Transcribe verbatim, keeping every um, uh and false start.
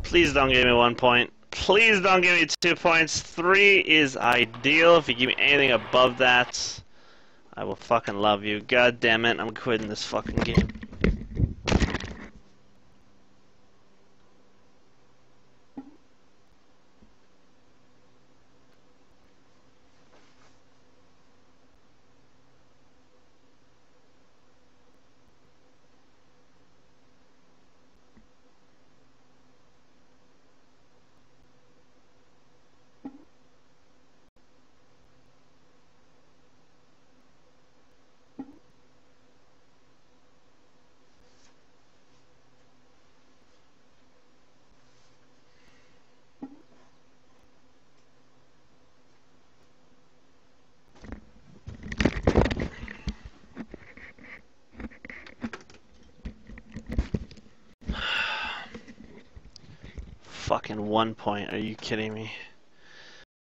Please don't give me one point. Please don't give me two points. Three is ideal. If you give me anything above that, I will fucking love you. God damn it, I'm quitting this fucking game. Fucking one point, are you kidding me?